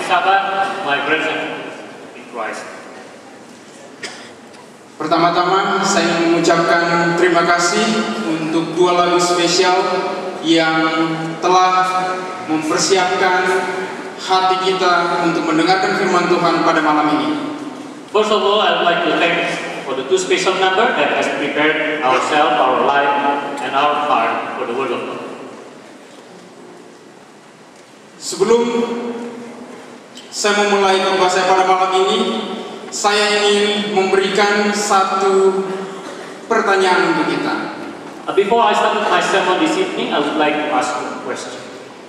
Sabbath, my brethren in Christ. Pertama-tama saya mengucapkan terima kasih untuk dua lagu spesial yang telah mempersiapkan hati kita untuk mendengarkan firman Tuhan pada malam ini. First of all, I would like to thank for the two special number that has prepared ourselves, our life, and our heart for the Word of God. Sebelum saya memulai khotbah saya pada malam ini, saya ingin memberikan satu pertanyaan untuk kita. Before I start my sermon this evening, I would like to ask you a question.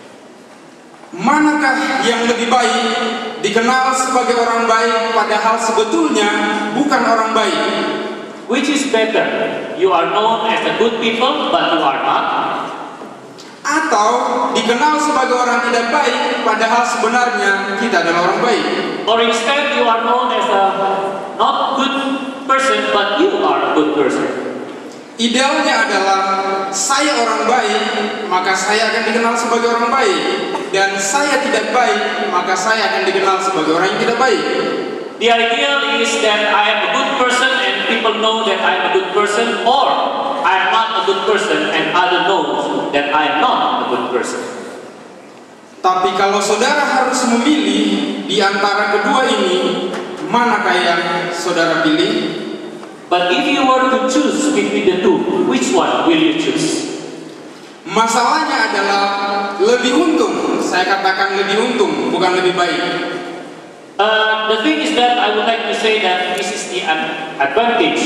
Manakah yang lebih baik dikenal sebagai orang baik padahal sebetulnya bukan orang baik? Which is better? You are known as a good people, but you are not. Atau dikenal sebagai orang tidak baik padahal sebenarnya kita adalah orang baik? Or instead you are known as a not good person, but you are a good person. Idealnya adalah saya orang baik, maka saya akan dikenal sebagai orang baik, dan saya tidak baik, maka saya akan dikenal sebagai orang yang tidak baik. The ideal is that I am a good person and people know that I am a good person, or I am not a good person and others know that I am not a good person. Tapi kalau saudara harus memilih di antara kedua ini, manakah yang saudara pilih? But if you were to choose between the two, which one will you choose? Masalahnya adalah lebih untung. Saya katakan lebih untung, bukan lebih baik. The thing is that I would like to say that this is the advantage.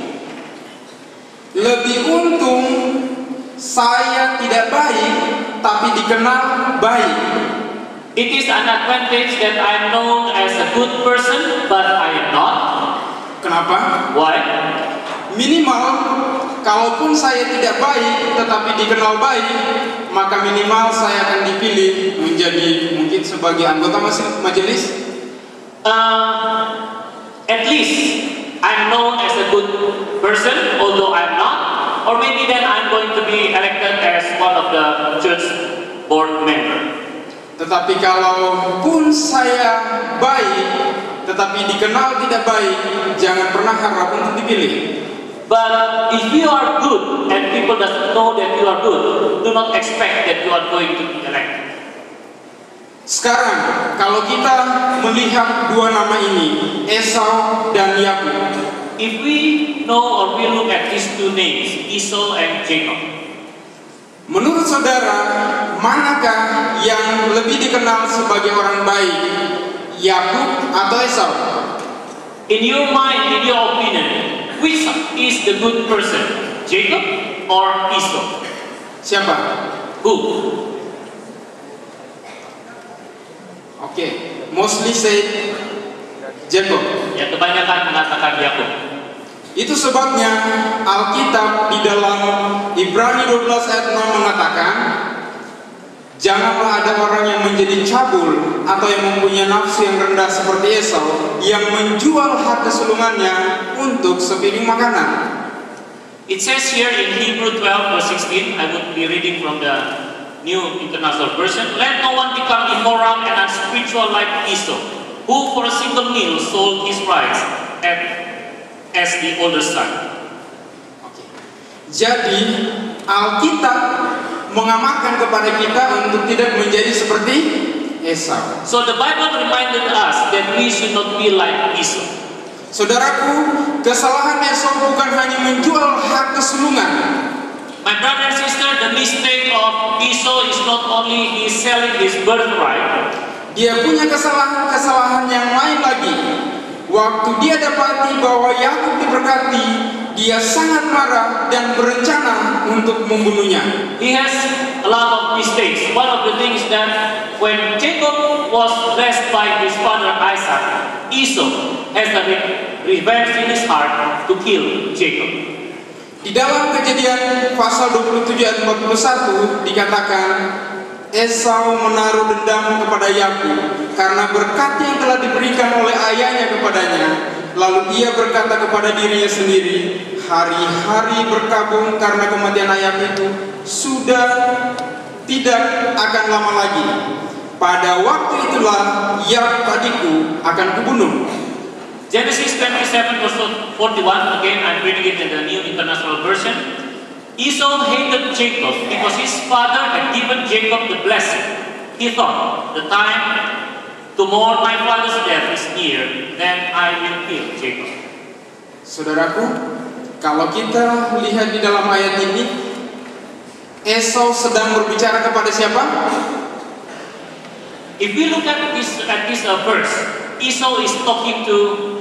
Lebih untung saya tidak baik, tapi dikenal baik. It is an advantage that I am known as a good person, but I am not. Kenapa? Why? Minimal, kalaupun saya tidak baik tetapi dikenal baik, maka minimal saya akan dipilih menjadi mungkin sebagai anggota majelis. At least I'm known as a good person, although I'm not. Or maybe then I'm going to be elected as one of the church board member. Tetapi kalaupun saya baik tetapi dikenal tidak baik, jangan pernah harap untuk dipilih. But if you are good and people doesn't know that you are good, do not expect that you are going to be elected. Sekarang, kalau kita melihat dua nama ini, Esau dan Yakub. If we know or we look at these two names, Esau and Jacob, menurut saudara, manakah yang lebih dikenal sebagai orang baik, Yakub atau Esau? in your mind, in your opinion, which is the good person, Jacob or Esau? Siapa? Who? Oke, mostly say Jacob. Ya, kebanyakan mengatakan Yakub. Itu sebabnya Alkitab di dalam Ibrani 12 ayat 6 mengatakan, janganlah ada orang yang menjadi cabul atau yang mempunyai nafsu yang rendah seperti Esau, yang menjual hak kesulungannya untuk sepiring makanan. It says here in Hebrew 12 verse 16, I would be reading from the New International Version, let no one become immoral and unspiritual like Esau, who for a single meal sold his rights as the older son. Jadi Alkitab mengamankan kepada kita untuk tidak menjadi seperti Esau. So the Bible reminded us that we should not be like Esau. Saudaraku, kesalahan Esau bukan hanya menjual hak kesulungan. My brother and sister, the mistake of Esau is not only he selling his birthright. Dia punya kesalahan yang lain lagi. Waktu dia dapati bahwa Yakub diberkati, dia sangat marah dan berencana untuk membunuhnya. He has a lot of mistakes. One of the things that when Jacob was blessed by his father Isaac, Esau has the revenge in his heart to kill Jacob. Di dalam Kejadian pasal 27 ayat 41 dikatakan, Esau menaruh dendam kepada Yakub karena berkat yang telah diberikan oleh ayahnya kepadanya. Lalu ia berkata kepada dirinya sendiri, hari-hari berkabung karena kematian ayahku itu sudah tidak akan lama lagi. Pada waktu itulah Yakub adikku akan kubunuh. Genesis 27 verse 41, again I'm reading it in the New International Version. Esau hated Jacob because his father had given Jacob the blessing. He thought, the time to mourn my father's death is near, then I will kill Jacob. Saudaraku, kalau kita lihat di dalam ayat ini, Esau sedang berbicara kepada siapa? If we look at this verse, Esau is talking to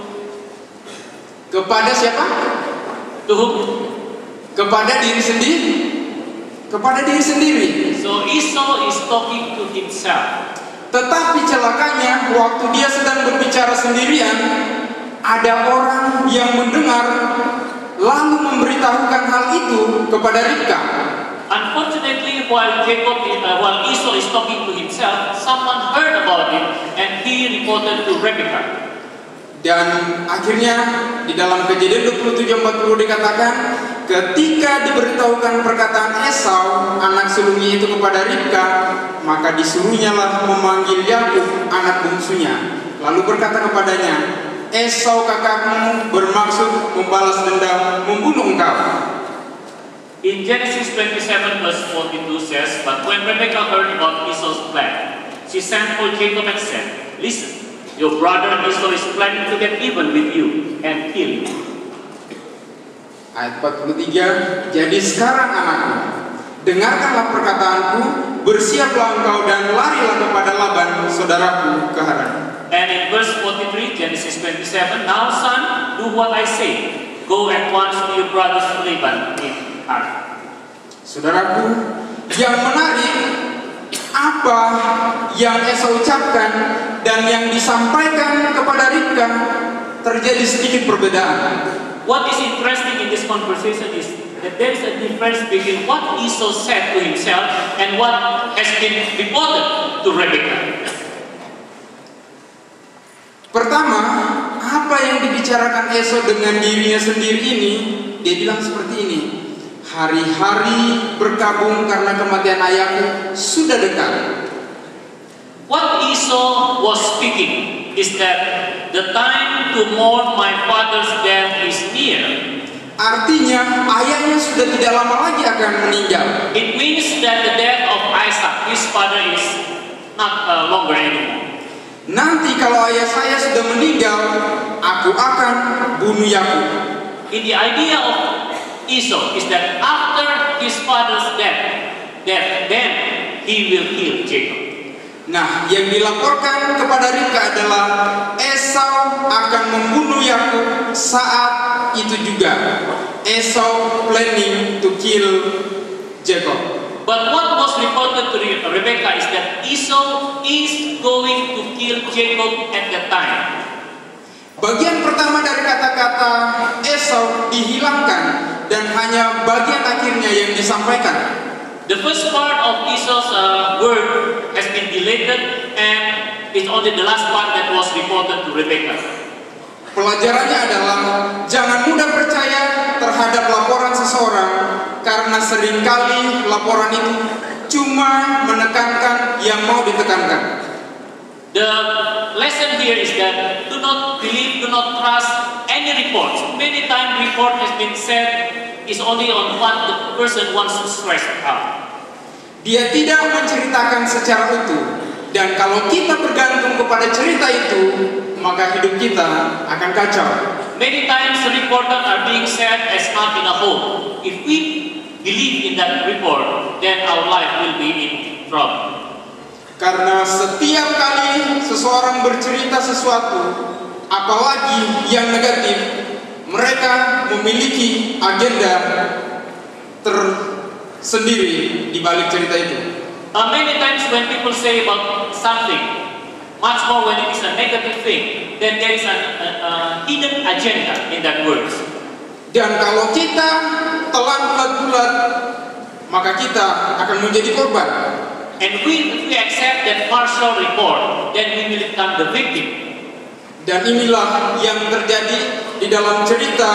Kepada siapa? To whom? Kepada diri sendiri. Kepada diri sendiri. So Esau is talking to himself. Tetapi celakanya, waktu dia sedang berbicara sendirian, ada orang yang mendengar lalu memberitahukan hal itu kepada Ribka. Unfortunately, while Esau is talking to himself, someone heard about it and he reported to Rebekah. Dan akhirnya di dalam Kejadian 27:40 dikatakan, ketika diberitahukan perkataan Esau anak sulungnya itu kepada Ribka, maka disuruhnyalah memanggil Yakub anak bungsunya, lalu berkata kepadanya, Esau kakakmu bermaksud membalas dendam, membunuh engkau. In Genesis 27 verse 42 says, but when Rebekah heard about Esau's plan, she sent for Jacob and said, listen, your brother Esau is planning to get even with you and kill you. Ayat 43, jadi sekarang anakku, dengarkanlah perkataanku, bersiaplah engkau dan larilah kepada Laban, saudaraku ke Haran. And in verse 43, Genesis 27, now son, do what I say. Go at once to your brother's Laban in Haran. Saudaraku, yang menarik, apa yang Esau ucapkan dan yang disampaikan kepada Ribka terjadi sedikit perbedaan. What is interesting in this conversation is that there is a difference between what Esau said to himself and what has been reported to Rebekah. Pertama, apa yang dibicarakan Esau dengan dirinya sendiri ini, dia bilang seperti ini. Hari-hari berkabung karena kematian ayahku sudah dekat. What Esau was speaking is that the time to mourn my father's death is near. Artinya ayahnya sudah tidak lama lagi akan meninggal. It means that the death of Isaac, his father, is not longer anymore. Nanti kalau ayah saya sudah meninggal, aku akan bunuh Yakub. In the idea of Esau is that after his father's death, then he will kill Jacob. Nah, yang dilaporkan kepada Ribka adalah Esau akan membunuh Yakub saat itu juga. Esau planning to kill Jacob. But what was reported to Rebekah is that Esau is going to kill Jacob at that time. Bagian pertama dari kata-kata Esau dihilangkan dan hanya bagian akhirnya yang disampaikan. The first part of Esau's word has been deleted and it's only the last part that was reported to Rebekah. Pelajarannya adalah jangan mudah percaya terhadap laporan seseorang karena seringkali laporan itu cuma menekankan yang mau ditekankan. The lesson here is that do not believe, do not trust any reports. Many times report has been said is only on what the person wants to stress out. Dia tidak menceritakan secara utuh, dan kalau kita bergantung kepada cerita itu, maka hidup kita akan kacau. Many times reports are being said as not in a whole. If we believe in that report, then our life will be in trouble. Karena setiap kali seseorang bercerita sesuatu, apalagi yang negatif, mereka memiliki agenda tersendiri di balik cerita itu. Many times when people say about something, much more when it is a negative thing, then there is a hidden agenda in that words. Dan kalau kita telan bulat-bulat, maka kita akan menjadi korban. And if we accept that partial report, then we will become the victim. Dan inilah yang terjadi di dalam cerita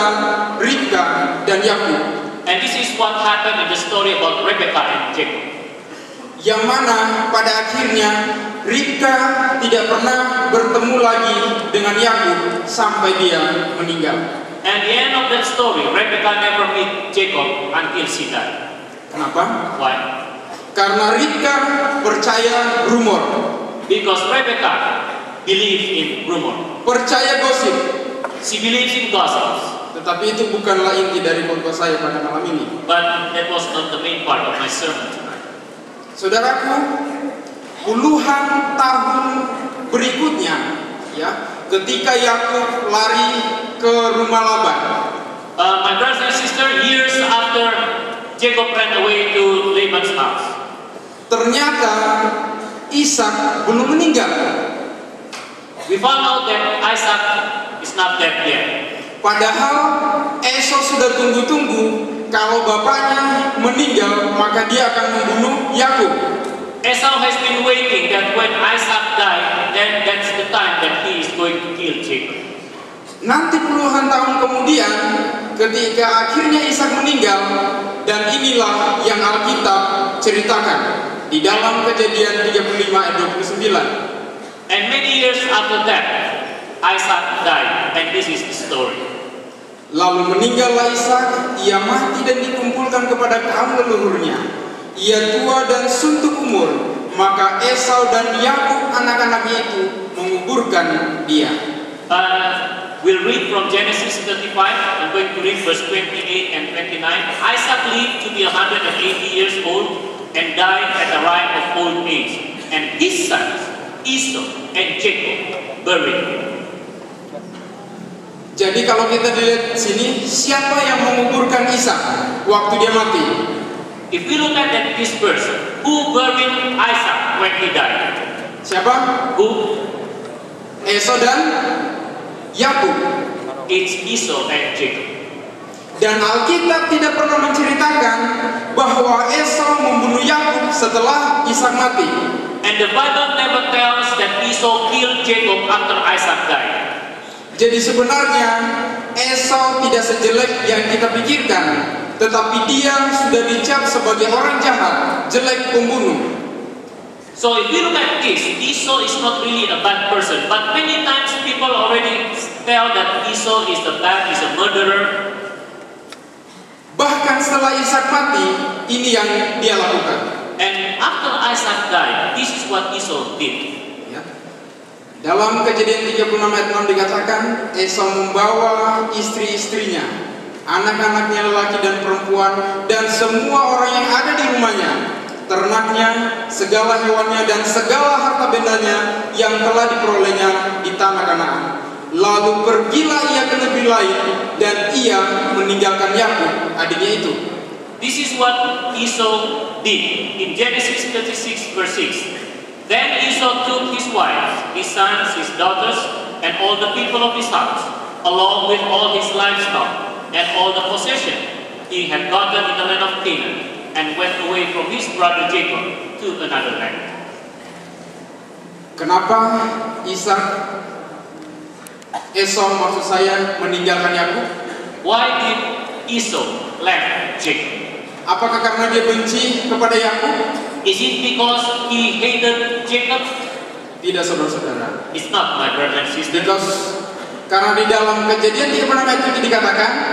Ribka dan Yakub. And this is what happened in the story about Rebekah and Jacob. yang mana pada akhirnya Ribka tidak pernah bertemu lagi dengan Yakub sampai dia meninggal. And the end of that story, Rebecca never meet Jacob until she died. Kenapa? Why? Karena Ribka percaya rumor. Because Rebecca believes in rumor. Percaya gosip. She believes in gossips. Tetapi itu bukanlah inti dari khotbah saya pada malam ini. But that was not the main part of my sermon tonight. Saudaraku, puluhan tahun berikutnya, ya, ketika Yakub lari ke rumah Laban. My brothers and sisters, years after Jacob ran away to Laban's house, ternyata Ishak belum meninggal. we found out that Isaac is not dead yet. Padahal Esau sudah tunggu-tunggu kalau bapaknya meninggal maka dia akan membunuh Yakub. Esau has been waiting that when Isaac died, then that's the time that he is going to kill Jacob. Nanti puluhan tahun kemudian ketika akhirnya Ishak meninggal, dan inilah yang Alkitab ceritakan di dalam Kejadian 35 ayat 29. And many years after that, Isaac died, and this is the story. Lalu meninggallah Ishak, ia mati dan dikumpulkan kepada kaum leluhurnya. Ia tua dan suntuk umur, maka Esau dan Yakub anak-anaknya itu menguburkan dia. We'll read from Genesis 35. I'm going to read verse 28 and 29. Isaac lived to be 180 years old and died at the ripe of old age. And his sons, Esau and Jacob, buried him. Jadi kalau kita dilihat sini, siapa yang menguburkan Ishak waktu dia mati? If we look at this person, who buried Isaac when he died? Siapa? Who? Esau dan Yakub. It's Esau and Jacob. Dan Alkitab tidak pernah menceritakan bahwa Esau membunuh Yakub setelah Ishak mati. And the Bible never tells that Esau killed Jacob after Isaac died. Jadi sebenarnya Esau tidak sejelek yang kita pikirkan, tetapi dia sudah dicap sebagai orang jahat, jelek, pembunuh. So if you look at this, Esau is not really a bad person, but many times people already tell that Esau is the bad, is a murderer. Bahkan setelah Ishak mati, ini yang dia lakukan. And after Isaac died, this is what Esau did. Ya. Dalam Kejadian 36 ayat 6 dikatakan, Esau membawa istri-istrinya, anak-anaknya lelaki dan perempuan, dan semua orang yang ada di rumahnya, ternaknya, segala hewannya, dan segala harta bendanya yang telah diperolehnya di tanah Kanaan. Lalu pergilah ia ke negeri lain, dan ia meninggalkan Yakub, adiknya itu. This is what Esau did in Genesis 36 verse 6. Then Esau took his wives, his sons, his daughters, and all the people of his house, along with all his livestock and all the possession he had gotten in the land of Canaan, and went away from his brother Jacob to another land. Kenapa Esau maksud saya meninggalkan Yakub? Why did Esau left Jacob? Apakah karena dia benci kepada Yakub? Is it because he hated Jacob? Tidak, saudara-saudara. It's not, my brother and sister. Karena di dalam Kejadian 36 ayat 7 dikatakan,